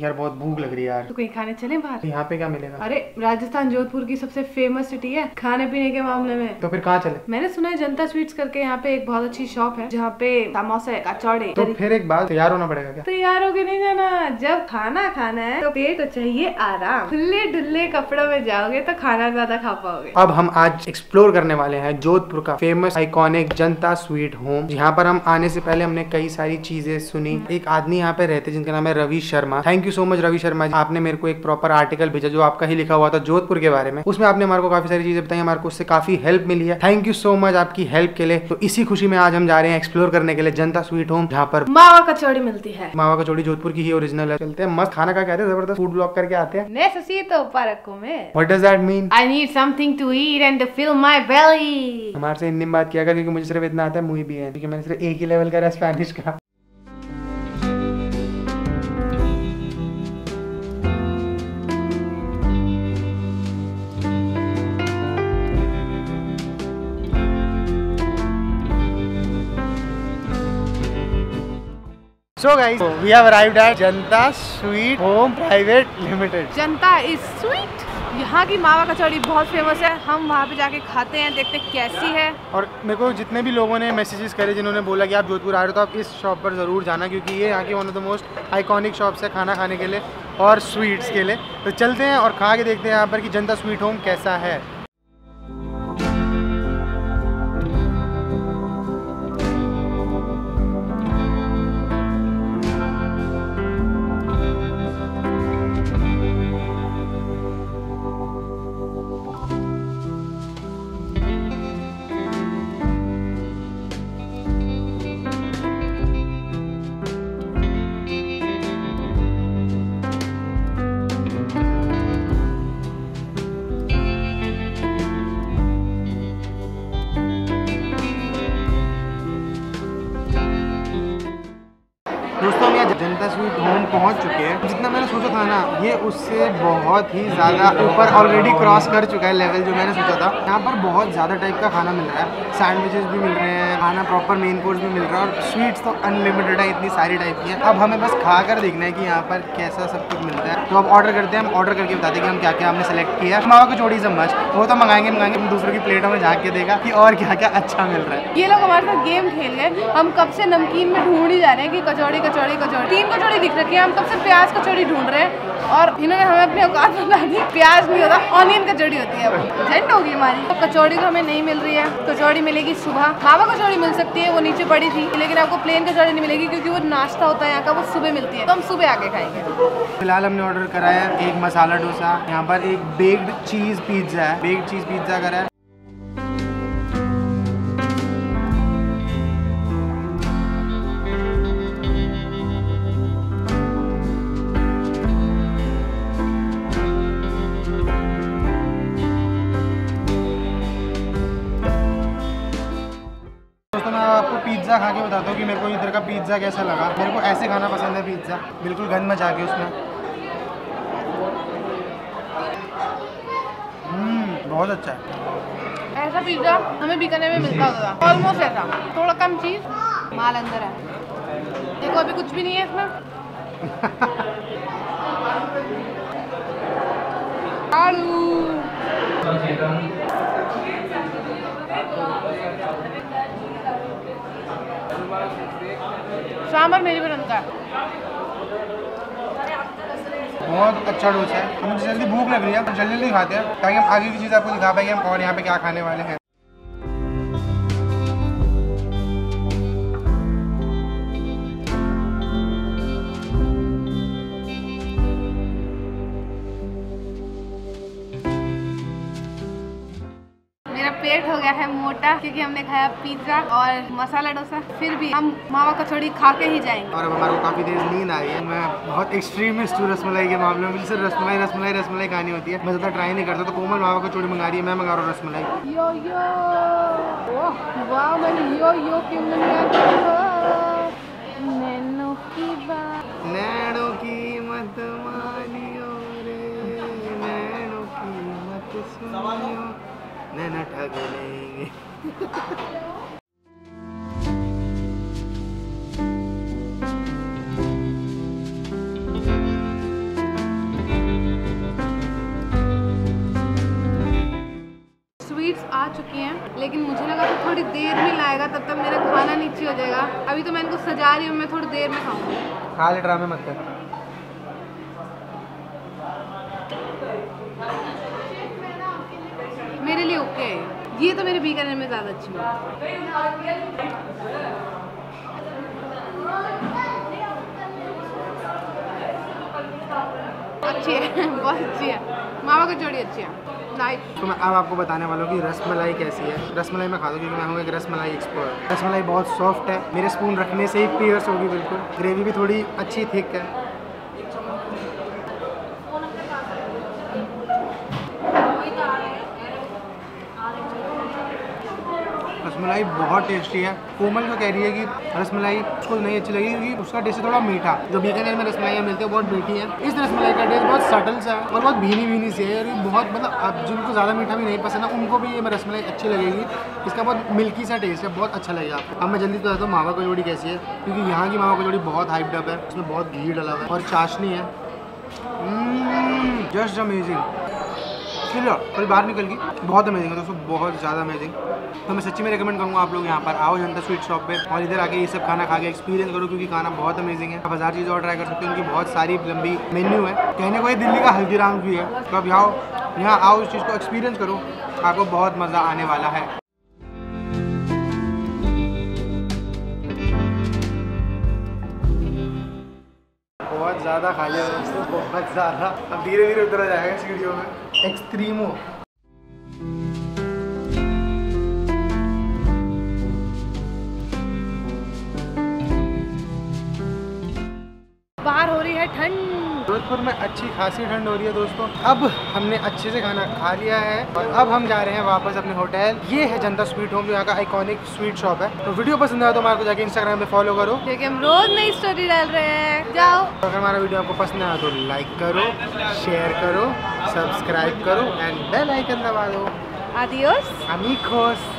यार बहुत भूख लग रही है यार। तो कहीं खाने चले बाहर? यहाँ पे क्या मिलेगा? अरे राजस्थान जोधपुर की सबसे फेमस सिटी है खाने पीने के मामले में। तो फिर कहाँ चले? मैंने सुना है जनता स्वीट्स करके यहाँ पे एक बहुत अच्छी शॉप है जहाँ पे समोसे कचौड़ी। तो फिर एक बात, तैयार होना पड़ेगा क्या? तैयार होके नहीं जाना, जब खाना खाना है तो पेट तो चाहिए आराम। खुले डुल्ले कपड़ों में जाओगे तो खाना ज्यादा खा पाओगे। अब हम आज एक्सप्लोर करने वाले हैं जोधपुर का famous iconic Janata sweet home. यहाँ पर हम आने से पहले हमने कई सारी चीजें सुनी। एक आदमी यहाँ पे रहते जिनका नाम है Ravi Sharma. Thank you so much Ravi Sharma ji, आपने मेरे को एक प्रॉपर आर्टिकल भेजा जो आपका ही लिखा हुआ था जोधपुर के बारे में। उसमें आपने हमारे को काफी सारी चीजें बताई, हमारे को उससे काफी हेल्प मिली है। थैंक यू सो मच आपकी हेल्प के लिए। तो इसी खुशी में आज हम जा रहे हैं एक्सप्लोर करने के लिए जनता स्वीट होम, जहाँ पर मावा कचौड़ी मिलती है। मावा कचौड़ी जोधपुर की ही ओरिजिनल है। चलते हैं, मस्त खाना खा के आते हैं, जबरदस्त फूड ब्लॉग करके आते हैं। Necesito para comer. What does that mean? I need something to eat and to fill my belly. हमारे से हिंदी में बात किया कर, क्योंकि मुझे सिर्फ इतना आता है, मुझे भी है, क्योंकि मैंने सिर्फ एक ही लेवल करा स्पेनिश का। So guys, we have arrived at Janta Sweet Home Private Limited. Janata is sweet. यहाँ की मावा कचौड़ी बहुत फेमस है। हम वहाँ पे जाके खाते हैं, देखते कैसी है। और मेरे को जितने भी लोगों ने मैसेजेस करे जिन्होंने बोला कि आप जोधपुर आ रहे हो तो आप इस शॉप पर ज़रूर जाना, क्योंकि ये यहाँ की one of the most iconic shops है खाना खाने के लिए और स्वीट्स के लिए। तो चलते हैं और खा के देखते हैं यहाँ पर कि जनता स्वीट होम कैसा है। दोस्तों हम यहाँ जनता स्वीट होम पहुँच चुके हैं। जितना मैंने सोचा था ना, ये उससे बहुत ही ज़्यादा ऊपर ऑलरेडी क्रॉस कर चुका है लेवल जो मैंने सोचा था। यहाँ पर बहुत ज़्यादा टाइप का खाना मिल रहा है, सैंडविचेस भी मिल रहे हैं, खाना प्रॉपर मेन कोर्स भी मिल रहा है और स्वीट्स तो अनलिमिटेड है, इतनी सारी टाइप की है। अब हमें बस खा कर देखना है कि यहाँ पर कैसा सब कुछ मिलता है। तो अब ऑर्डर करते हैं, हम ऑर्डर करके बताते हैं कि हम क्या क्या हमने सेलेक्ट किया है। मावा कचौड़ी से मस्त, वो तो मंगाएंगे हम दूसरों की प्लेटों में झाँक के देखा कि और क्या क्या अच्छा मिल रहा है। ये लोग हमारे साथ गेम खेल गए। हम कब से नमकीन में ढूंढ ही जा रहे हैं कि कचौड़ी कचौड़ी कचौड़ी। 3 कचौड़ी दिख रखी है, हम कब से प्याज कचौड़ी ढूंढ रहे हैं और इन्होंने हमें अपनी औकात बता दी। प्याज नहीं होता, ऑनियन कचौड़ी होती है। वो झंड होगी हमारी। तो कचौड़ी तो हमें नहीं मिल रही है, कचौड़ी मिलेगी सुबह। मावा कचौड़ी मिल सकती है, वो नीचे पड़ी थी, लेकिन आपको प्लेन कचौड़ी नहीं मिलेगी क्योंकि वो नाश्ता होता है यहाँ का, वो सुबह मिलती है। तो हम सुबह आके खाएंगे। फिलहाल हमने ऑर्डर करा है एक मसाला डोसा, यहाँ पर एक बेक्ड चीज़ पिज्ज़ा है, बेक्ड चीज़ पिज्ज़ा करा है। दोस्तों मैं आपको पिज़्ज़ा खा के बताता हूँ कि मेरे को इधर का पिज़्ज़ा कैसा लगा। मेरे को ऐसे खाना पसंद है पिज़्ज़ा, बिल्कुल गंद मचा के उसमें। बहुत अच्छा है। ऐसा पिज्जा हमें बीकानेर में मिलता होगा, ऑलमोस्ट ऐसा, थोड़ा कम चीज, माल अंदर है। देखो अभी कुछ भी नहीं है इसमें। आलू सांभर मेरी पसंद का है। बहुत अच्छा डोसा है। हमें जल्दी भूख लग रही है तो जल्दी जल्दी खाते हैं ताकि हम आगे की चीज़ आपको दिखा पाएंगे हम और यहाँ पे क्या खाने वाले हैं। पेट हो गया है मोटा क्योंकि हमने खाया पिज्जा और मसाला डोसा। फिर भी हम मावा कचौड़ी खा के ही जाएंगे। और अब हमारे को काफी देर नींद आ रही है। मैं बहुत एक्सट्रीमिस्ट हूँ रसमलाई के मामले में, सिर्फ रसमलाई रसमलाई रसमलाई खानी होती है। मैं ज़्यादा ट्राई नहीं करता। तो कोमल मावा कचौड़ी मंगा रही है, मैं मंगा रहा हूँ रसमलाई। यो यो वाह, मैंने यो यो क्यों नैनो की बात, नैनो की मत मानियो रे, नैनो की मत सुनियो, नैना ठग लेंगे। आ चुकी हैं, लेकिन मुझे लगा कि थोड़ी देर में लाएगा, तब तक मेरा खाना नीचे हो जाएगा। अभी तो मैं इनको सजा रही हूँ, मैं थोड़ी देर में खाऊंगी। खा ले, ड्रामे मत कर। मेरे लिए ओके है ये, तो मेरे बीकानेर में ज़्यादा अच्छी है। अच्छी है, बहुत अच्छी है। मावा कचौड़ी अच्छी है। तो मैं अब आपको बताने वाला हूँ कि रसमलाई कैसी है। रसमलाई मैं खाता हूँ क्योंकि मैं हूँ एक रसमलाई एक्सपर्ट। रसमलाई बहुत सॉफ्ट है, मेरे स्पून रखने से ही पियर्स होगी बिल्कुल। ग्रेवी भी थोड़ी अच्छी थिक है। रसमलाई बहुत टेस्टी है। कोमल जो कह रही है कि रसमलाई उसको नहीं अच्छी लगी क्योंकि उसका टेस्ट थोड़ा मीठा। जो बीकानेर में रसमलाइयाँ मिलती है बहुत मीठी है, इस रसमलाई का टेस्ट बहुत सटल सा है और बहुत भीनी भीनी सी है। और बहुत मतलब अब जिनको ज़्यादा मीठा भी नहीं पसंद है उनको भी ये रसमलाई अच्छी लगेगी। इसका बहुत मिल्की सा टेस्ट है, बहुत अच्छा लगेगा आपको। अब मैं जल्दी बताता हूँ मावा कचौड़ी कैसी है, क्योंकि यहाँ की मावा कचौड़ी बहुत हाइप्ड अप है। इसमें बहुत घी डला हुआ है और चाशनी है। Just amazing. थोड़ी बाहर निकल गई, बहुत अमेजिंग है दोस्तों, बहुत ज़्यादा अमेजिंग। तो मैं सच्ची में रिकमेंड करूँगा आप लोग यहाँ पर आओ जनता स्वीट शॉप पे और इधर आके ये सब खाना खा के एक्सपीरियंस करो, क्योंकि खाना बहुत अमेजिंग है। आप 1000 चीज़ और ट्राई कर सकते हो, उनकी बहुत सारी लंबी मेन्यू है। कहने को ये दिल्ली का हल्दीराम भी है। तो अब यहाँ आओ इस चीज़ को एक्सपीरियंस करो, आपको बहुत मज़ा आने वाला है। बहुत ज़्यादा खा लिया दोस्तों, बहुत ज़्यादा। अब धीरे धीरे उतर जाएगा सीढ़ियों में। एक्सट्रीमो बाहर हो रही है ठंड। जोधपुर में अच्छी खासी ठंड हो रही है दोस्तों। अब हमने अच्छे से खाना खा लिया है और अब हम जा रहे हैं वापस अपने होटल। ये है जनता स्वीट होम, जो यहाँ का आइकॉनिक स्वीट शॉप है। तो वीडियो पसंद आया तो हमारे को जाके इंस्टाग्राम पे फॉलो करो, क्योंकि हम रोज नई स्टोरी डाल रहे हैं। जाओ। अगर हमारा वीडियो आपको पसंद आया तो लाइक करो, शेयर करो, सब्सक्राइब करो एंड बेल आइकन दबा दो। आदियोस अमीगोस।